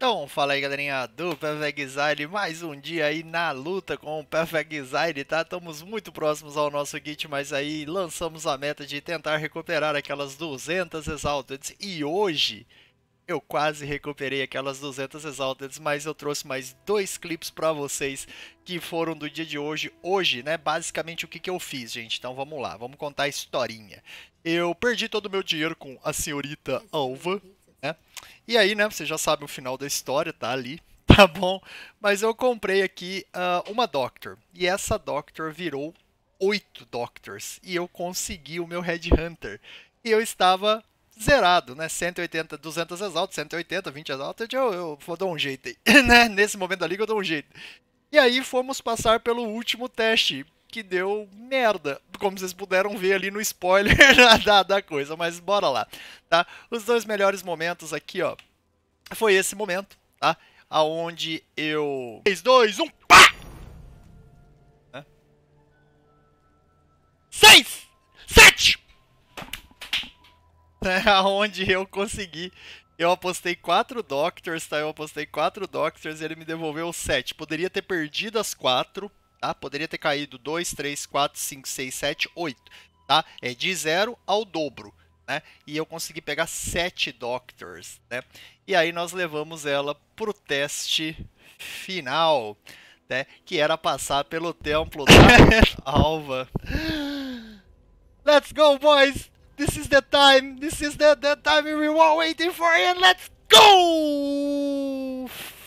Então, fala aí galerinha do Perfect Exile, mais um dia aí na luta com o Perfect Exile, tá? Estamos muito próximos ao nosso kit, mas aí lançamos a meta de tentar recuperar aquelas 200 Exalted e hoje eu quase recuperei aquelas 200 Exalted, mas eu trouxe mais dois clipes pra vocês que foram do dia de hoje. Hoje, né, basicamente o que eu fiz, gente? Então vamos lá, vamos contar a historinha. Eu perdi todo o meu dinheiro com a senhorita Alva, né? E aí, né, você já sabe o final da história, tá ali, tá bom? Mas eu comprei aqui uma Doctor, e essa Doctor virou 8 Doctors, e eu consegui o meu Headhunter. E eu estava zerado, né? 180, 200 exaltos, 180, 20 exaltos, eu vou dar um jeito aí, né? Nesse momento da liga eu dou um jeito. E aí fomos passar pelo último teste, que deu merda, como vocês puderam ver ali no spoiler da coisa, mas bora lá, tá? Os dois melhores momentos aqui, ó, foi esse momento, tá? Aonde eu... 3, 2, 1, pá! 6, 7! Aonde eu consegui. Eu apostei 4 Doctors, tá? Eu apostei 4 Doctors e ele me devolveu 7. Poderia ter perdido as 4, tá? Poderia ter caído 2, 3, 4, 5, 6, 7, 8, tá? É de 0 ao dobro, né? E eu consegui pegar 7 Doctors, né? E aí nós levamos ela pro teste final, né? Que era passar pelo templo da Alva. Let's go, boys! This is the time! This is the time we were waiting for, and let's go!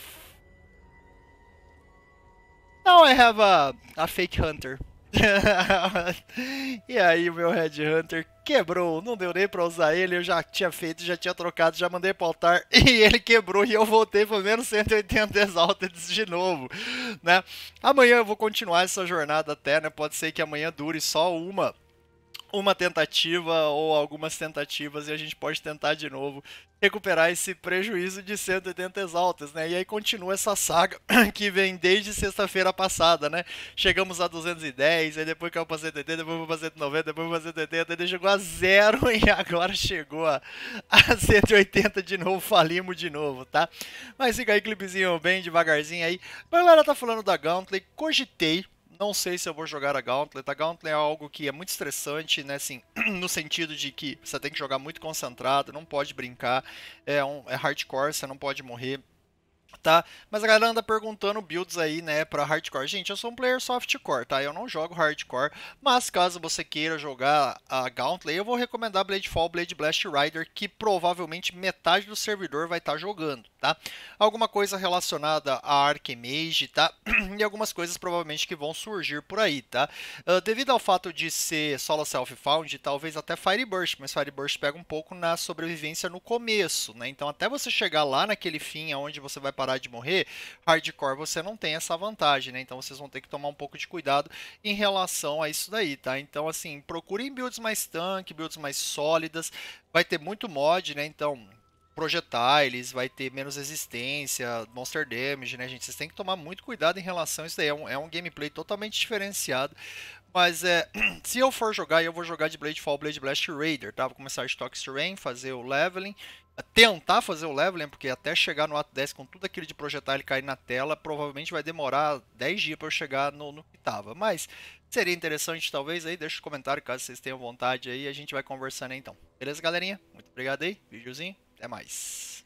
Now I have a fake hunter. E aí o meu Red Hunter quebrou, não deu nem pra usar ele, eu já tinha feito, já tinha trocado, já mandei pro altar e ele quebrou e eu voltei para menos 180 Exalted de novo, né? Amanhã eu vou continuar essa jornada até, né? Pode ser que amanhã dure só uma tentativa ou algumas tentativas e a gente pode tentar de novo recuperar esse prejuízo de 180 exaltas, né? E aí continua essa saga que vem desde sexta-feira passada, né? Chegamos a 210, aí depois caiu pra 180, depois foi pra 190, depois foi pra 180, daí chegou a 0 e agora chegou a 180 de novo, falimos de novo, tá? Mas fica aí, clipezinho bem devagarzinho aí. A galera tá falando da Gauntlet, cogitei, não sei se eu vou jogar a Gauntlet. A Gauntlet é algo que é muito estressante, né? Assim, no sentido de que você tem que jogar muito concentrado, não pode brincar, é hardcore, você não pode morrer. Tá? Mas a galera anda perguntando builds aí, né, pra hardcore. Gente, eu sou um player softcore, tá? Eu não jogo hardcore, mas caso você queira jogar a Gauntlet, eu vou recomendar Bladefall, Blade Blast Rider, que provavelmente metade do servidor vai estar jogando, tá? Alguma coisa relacionada a Archmage, tá? E algumas coisas provavelmente que vão surgir por aí, tá? Devido ao fato de ser solo self-found, talvez até Fireburst, mas Fireburst pega um pouco na sobrevivência no começo, né? Então até você chegar lá naquele fim onde você vai parar de morrer, hardcore você não tem essa vantagem, né? Então vocês vão ter que tomar um pouco de cuidado em relação a isso daí, tá? Então assim, procurem builds mais tanque, builds mais sólidas, vai ter muito mod, né? Então projetiles, vai ter menos resistência, monster damage, né, gente? Vocês têm que tomar muito cuidado em relação a isso daí. É um gameplay totalmente diferenciado. Mas se eu for jogar, eu vou jogar de Bladefall, Blade Blast Raider, tá? Vou começar Stock Terrain, fazer o leveling, tentar fazer o leveling, porque até chegar no ato 10 com tudo aquilo de projetiles cair na tela, provavelmente vai demorar 10 dias para eu chegar no que tava. Mas seria interessante, talvez, aí, deixa um comentário caso vocês tenham vontade aí, a gente vai conversando aí, então. Beleza, galerinha? Muito obrigado aí, videozinho, até mais.